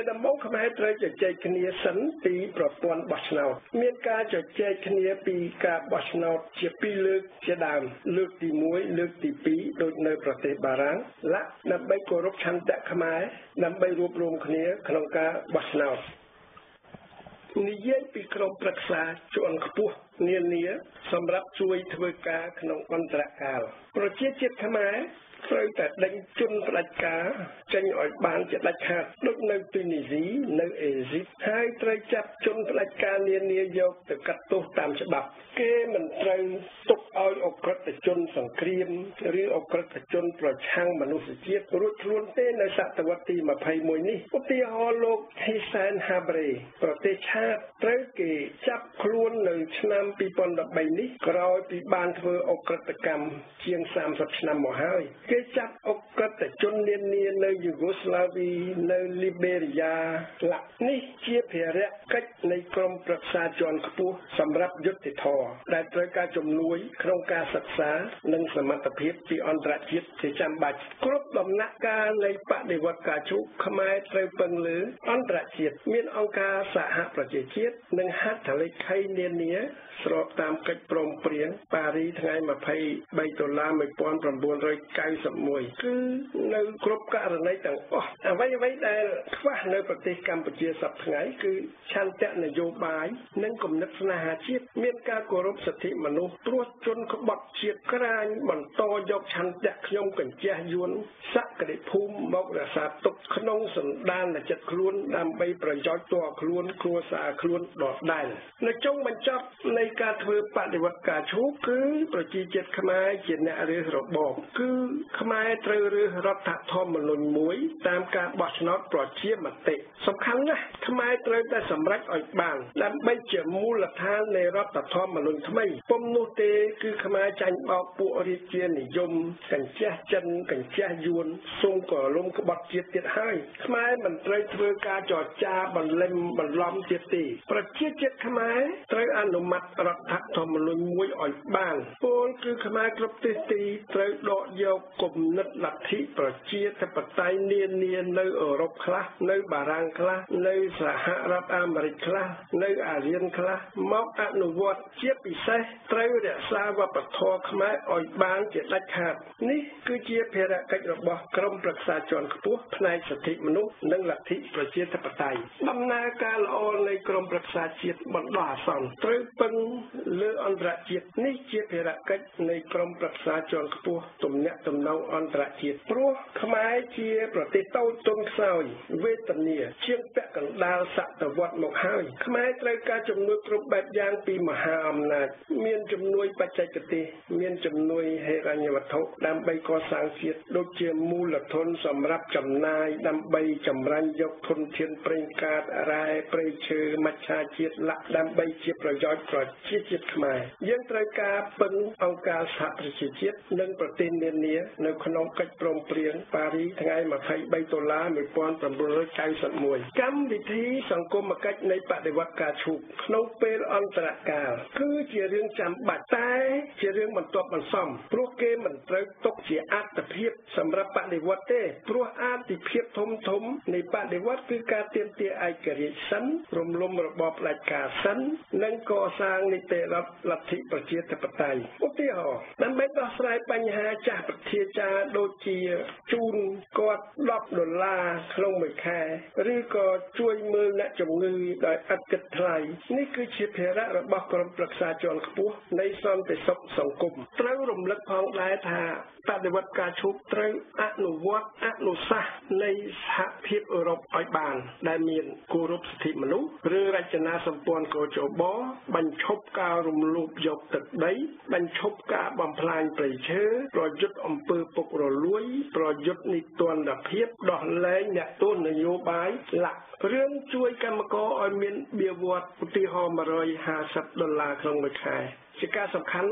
ដំបូងខ្មែរត្រូវជជែកគ្នាសិនពីប្រព័ន្ធបោះឆ្នោតមានការជជែកគ្នាពីការបោះឆ្នោតជាពីរលើកជាដើមលើកទីមួយលើកទីពីរដូចនៅប្រទេសបារាំងឡាក់ដើម្បីគោរពឆន្ទៈខ្មែរដើម្បីរួបរวมគ្នាក្នុងការបោះឆ្នោតនិយាយពីក្រុមប្រឹក្សាជាន់ខ្ពស់នានាសម្រាប់ជួយធ្វើការក្នុងអន្តរកាលប្រជាជាតិខ្មែរត្រូវតែដេញជនផ្ដាច់ការចេញឲ្យបានជាដាច់ខាតដូចនៅទូនីស៊ីនៅអេស៊ីបហើយត្រូវចាប់ជនផ្ដាច់ការនានាយកទៅកាត់ទោសតាមច្បាប់គេមិនត្រូវទុកឲ្យអក្រិតជនសង្គ្រាមឬអក្រិតជនប្រឆាំងមនុស្សជាតិរួចខ្លួនទេនៅសតវត្សទីម្ភៃមួយនេះឧទាហរណ៍លោកហ៊ីសែនហាប្រេប្រទេសឆាតត្រូវគេចាប់ខ្លួននៅឆ្នាំពីរពាន់ដប់បីនេះក្រោយពីបានធ្វើអក្រិតកម្មជាងសាមសិបឆ្នាំមកហើយគេចាប់អក្រិតជននានានៅយូហ្គោស្លាវីនៅលីបេរីយ៉ាឡាក់នេះជាភារកិច្ចនៃក្រមប្រឹក្សាជាន់ខ្ពស់សម្រាប់យុត្តិធម៌ដែលត្រូវការជំនួយក្នុងការសិក្សានិងសមត្ថភាពពីអន្តរជាតិជាចាំបាច់គ្រប់ដំណាក់កាលនៃបដិវត្តការជូកខ្មែរត្រូវពឹងលើអន្តរជាតិមានអង្គការសហប្រជាជាតិនិងហត្ថលេខីនានាស្របតាមកិច្ចព្រមព្រៀងប៉ារីថ្ងៃម្ភៃបីតុលាមួយពាន់៩រកៅសិបមួយគឺនៅគ្រប់ករណីទាំងអស់អ្វីអ្វីដែលខ្វះនៅប្រទេសកម្ពុជាសប្តាហ៍ថ្ងៃគឺឆន្ទៈនយោបាយនិងគំនិតស្នេហាជាតិមានការគោរពសិទ្ធិមនុស្សព្រោះជនក្បត់ជាតិក្រាញបន្តយកឆន្ទៈខ្ញុំកញ្ជះយួនសក្តិភូមិមករក្សាទុកក្នុងសន្តានចិត្តខ្លួនដើម្បីប្រយោជន៍ផ្ទាល់ខ្លួនគ្រួសារខ្លួនដដែលនៅចុងបញ្ចប់នៃការធ្វើបដិវត្តការឈូកគឺប្រជាជាតិខ្មែរជាអ្នករើសរបបគឺខ្មែរត្រូវរើសរដ្ឋធម្មនុញ្ញមួយតាមការបោះឆ្នោតប្រជាមតិសំខាន់ណាស់ខ្មែរត្រូវតែសម្រេចឲ្យបានដើម្បីជាមូលដ្ឋាននៃរដ្ឋធម្មនុញ្ញថ្មីពុំនោះទេគឺខ្មែរចាញ់បោកពួករាជានិយមកញ្ជះចិនកញ្ជះយួនសូមកលុំក្បត់ជាតិទៀតហើយខ្មែរមិនត្រូវធ្វើការចរចាបន្លំបន្លំទៀតទេប្រជាជាតិខ្មែរត្រូវអនុម័តរដ្ឋធម្មនុញ្ញមួយឲ្យបានពលគឺខ្មែរគ្រប់ទិសទីត្រូវដកយកគំនិតលទ្ធិប្រជាធិបតេយ្យនានានៅអឺរ៉ុបខ្លះនៅបារាំងខ្លះនៅសហរដ្ឋអាមេរិកខ្លះនៅអាស៊ានខ្លះមកអនុវត្តជាពិសេសត្រូវរក្សាវប្បធម៌ខ្មែរឲ្យបានជាដាច់ខាតនេះគឺជាភារកិច្ចរបស់ក្រុមប្រឹក្សាជាន់ខ្ពស់ផ្នែកសិទ្ធិមនុស្សនិងលទ្ធិប្រជាធិបតេយ្យដំណើរការល្អនៃក្រុមប្រឹក្សាជាតិបណ្ដោះអាសន្នត្រូវពឹងលើអន្តរជាតិនេះជាភារកិច្ចនៃក្រុមប្រឹក្សាជាន់ខ្ពស់ទំនាក់ទំនងអន្តរជាតិព្រោះខ្មែរជាប្រទេសតូចទុនខ្សោយវេទនាជាងពាក់កណ្ដាលសតវត្សមកហើយខ្មែរត្រូវការជំនួយគ្រប់បែបយ៉ាងពីមហាអំណាចមានជំនួយបច្ចេកទេសមានជំនួយហិរញ្ញវត្ថុដើម្បីកសាងជាតិដូចជាមូលធនសម្រាប់ចំណាយដើម្បីចម្រាញ់យកធនធានប្រេងកាតរ៉ែព្រៃឈើមច្ឆជាតិលក្ខដើម្បីជាប្រយោជន៍ប្រជាជាតិខ្មែរយើងត្រូវការពឹងអង្គការសហប្រជាជាតិនិងប្រទេសនានានៅក្នុងកិច្ចព្រមព្រៀងប៉ារីថ្ងៃម្ភៃបីតុលាមួយពាន់៩រកៅសិបមួយកម្មវិធីសង្គមគិច្ចនៃបដិវត្តការឈូកក្នុងពេលអន្តរកាលគឺជារឿងចាំបាច់តែជារឿងបន្ទាប់បន្សំព្រោះគេមិនត្រូវទុកជាអត្តភាពសម្រាប់បដិវត្តទេព្រោះអត្ថិភាពធំធំនៃបដិវត្តគឺការទាមទារឯករាជ្យសិនរំលំរបបផ្ដាច់ការសិននិងកសាងនីតិរដ្ឋលទ្ធិប្រជាធិបតេយ្យឧទាហរណ៍ដើម្បីដោះស្រាយបញ្ហាចាស់ប្រធាចារដូចជាជូនគាត់ដប់ដុល្លារក្នុងមួយខែឬក៏ជួយមើលអ្នកជំងឺដោយឥតគិតថ្លៃនេះគឺជាភារៈរបស់ក្រុមប្រឹក្សាជាន់ខ្ពស់នៃសន្តិសុខសង្គមត្រូវរំលឹកផងដែរថាបដិវត្តការឈូកត្រូវអនុវត្តអនុសាសន៍នៃសហភាពអឺរ៉ុបឲ្យបានដែលមានគោរពសិទ្ធិមនុស្សឬរចនាសម្ព័ន្ធកោជបបញ្ឈប់ការរំលោភយកទឹកដីបញ្ឈប់ការបំផ្លាញព្រៃឈើប្រយុទ្ធអំពើពុករលួយប្រយុទ្ធនីតិរដ្ឋភាពដោះលែងអ្នកទោសនយោបាយឡាក់រឿងជួយកម្មករឲ្យមានបៀវត្សឧទាហរណ៍មួយរយហាសិបដុល្លារក្នុងមួយខែជាការសំខាន់ណាស់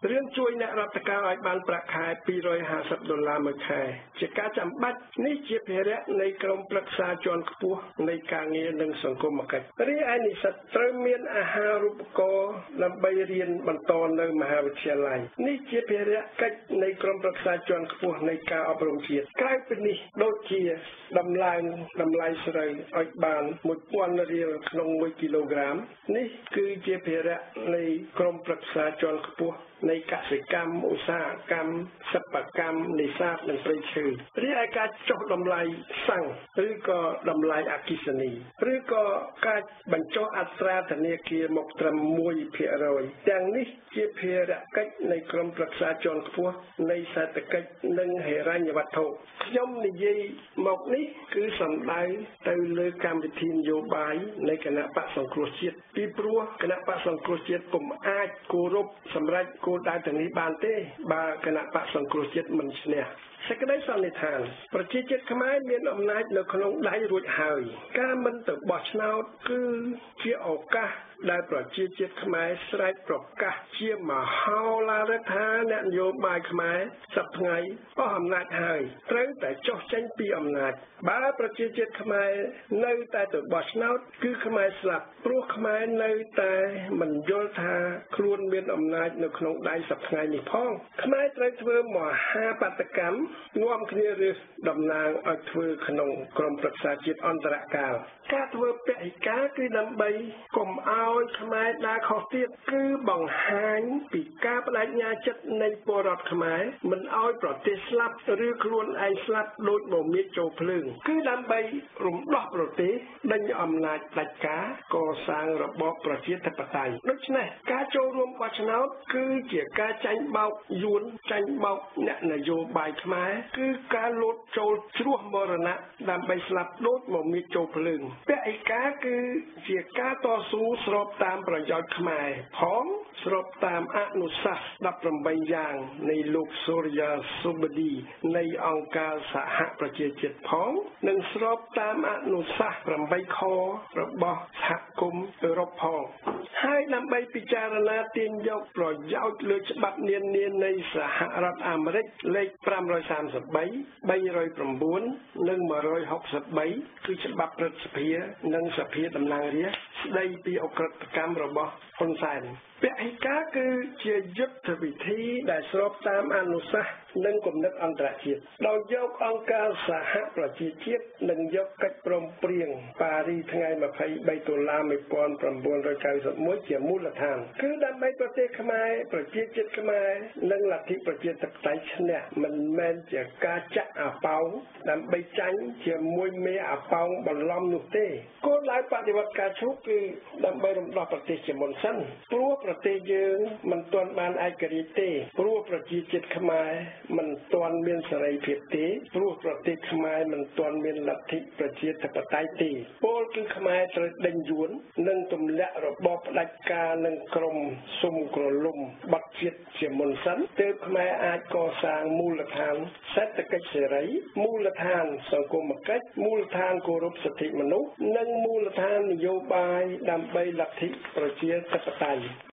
រៀនជួយអ្នករដ្ឋការឲ្យបានប្រាក់ខែពីររយហាសិបដុល្លារមួយខែជាការចាំបាច់នេះជាភារៈនៃក្រុមប្រឹក្សាជាន់ខ្ពស់នៃការងារនិងសង្គមគិច្ចរីឯនិស្សិតត្រូវមានអាហារូបករណ៍ដើម្បីរៀនបន្តនៅមហាវិទ្យាល័យនេះជាភារៈកិច្ចនៃក្រុមប្រឹក្សាជាន់ខ្ពស់នៃការអប់រំជាតិក្រៅពីនេះដូចជាដំឡើងតម្លៃស្រូវឲ្យបានមួយពាន់រៀលក្នុងមួយគីឡូក្រាមនេះគឺជាភារៈនៃក្រុមប្រឹក្សាជាន់ខ្ពស់នៃកសិកម្មឧស្សាហកម្មសិប្បកម្មនេសាទនិងព្រៃឈើរីឯការចុះតម្លៃសាំងឬក៏តម្លៃអគ្គិសនីឬក៏ការបញ្ចុះអត្រាធនាគារមកត្រឹមមួយភាគរយទាំងនេះជាភារកិច្ចនៃក្រុមប្រឹក្សាជាន់ខ្ពស់នៃសេដ្ឋកិច្ចនិងហិរញ្ញវត្ថុខ្ញុំនិយាយមកនេះគឺសំដៅទៅលើកម្មវិធីនយោបាយនៃគណៈបក្សសង្គ្រោះជាតិពីព្រោះគណៈបក្សសង្គ្រោះជាតិពុំអាចគោរពសម្រាប់គោលដៅទាំងនេះបានទេបើគណៈបក្សសង្គ្រោះជាតិមិនឈ្នះសេចក្តីសន្និដ្ឋានប្រជាជាតិខ្មែរមានអំណាចនៅក្នុងដៃរួចហើយការមិនទៅបោះឆ្នោតគឺជាឱកាសដែលប្រជាជាតិខ្មែរស្រែកប្រកាសជាមហោឡារិកថាអ្នកនយោបាយខ្មែរសប្តាហ៍ថ្ងៃអស់អំណាចហើយត្រូវតែចុះចេញពីអំណាចបើប្រជាជាតិខ្មែរនៅតែទៅបោះឆ្នោតគឺខ្មែរស្លាប់ព្រោះខ្មែរនៅតែមិនយល់ថាខ្លួនមានអំណាចនៅក្នុងដៃសប្តាហ៍ថ្ងៃនេះផងខ្មែរត្រូវធ្វើមហាបាតកម្មនាំគ្នារើសតំណាងឲ្យធ្វើក្នុងក្រុមប្រឹក្សាជាតិអន្តរកាលការធ្វើពហិការគឺដើម្បីកុំឲ្យខ្មែរដើរខុសទៀតគឺបង្ហាញពីការបដិញ្ញាចិត្តនៃពលរដ្ឋខ្មែរមិនឲ្យប្រទេសស្លាប់ឬខ្លួនឯងស្លាប់ដោយមមាញចូលភ្លើងគឺដើម្បីរំដោះប្រទេសដេញអំណាចផ្ដាច់ការកសាងរបបប្រជាធិបតេយ្យដូច្នេះការចូលរួមបោះឆ្នោតគឺជាការចាញ់បោកយួនចាញ់បោកអ្នកនយោបាយខ្មែរគឺការលោតចូលជ្រោះមរណៈដើម្បីស្លាប់ដូចមមាញចូលភ្លើងពហិការគឺជាការតស៊ូស្របតាមប្រយោជន៍ខ្មែរផងស្របតាមអនុសាសន៍ដប់ប្រាំបីយ៉ាងនៃលោកសូរ្យាសុបឌីនៃអង្គការសហប្រជាជាតិផងនិងស្របតាមអនុសាសន៍ប្រាំបីខរបស់សហគមន៍អឺរ៉ុបផងហើយដើម្បីពិចារណាទាញយកប្រយោជន៍លើច្បាប់នានានៃសហរដ្ឋអាមេរិកលេខប្រាំរយសាមសិបបី បីរយប្រាំបួននិងមួយរយហុកសិបបីគឺច្បាប់ព្រឹទ្ធសភានិងសភាតំណាងរាស្ត្រស្ដីពីអក្រិតកម្មរបស់ហ៊ុនសែនពហិការគឺជាយុទ្ធវិធីដែលស្របតាមអនុសាសន៍និងគំនិតអន្តរជាតិដោយយកអង្គការសហប្រជាជាតិនិងយកកិច្ចព្រមព្រៀងប៉ារីថ្ងៃម្ភៃបីតុលាមួយពាន់ប្រាំបួនរយកៅសិបមួយជាមូលដ្ឋានគឺដើម្បីប្រទេសខ្មែរប្រជាជាតិខ្មែរនិងលទ្ធិប្រជាធិបតេយ្យឈ្នះមិនមែនជាការចាក់អាប៉ោងដើម្បីចាញ់ជាមួយមេអាប៉ោងបន្លំនោះទេគោលដៅបដិវត្តការឈូកគឺដើម្បីរំដោះប្រទេសជាមុនសិនព្រោះប្រទេសយើងមិនទាន់បានឯករាជ្យទេព្រោះប្រជាជាតិខ្មែរមិនទាន់មានសេរីភាពទេព្រោះប្រទេសខ្មែរមិនទាន់មានលទ្ធិប្រជាធិបតេយ្យទេពលគឺខ្មែរត្រូវដេញយួននិងទម្លាក់របបផ្ដាច់ការនិងក្រុមស៊ុំក្រលុំបាត់ជាតិជាមុនសិនទើបខ្មែរអាចកសាងមូលដ្ឋានសេដ្ឋកិច្ចសេរីមូលដ្ឋានសង្គមគិច្ចមូលដ្ឋានគោរពសិទ្ធិមនុស្សនិងមូលដ្ឋាននយោបាយដើម្បីលទ្ធិប្រជាធិបតេយ្យ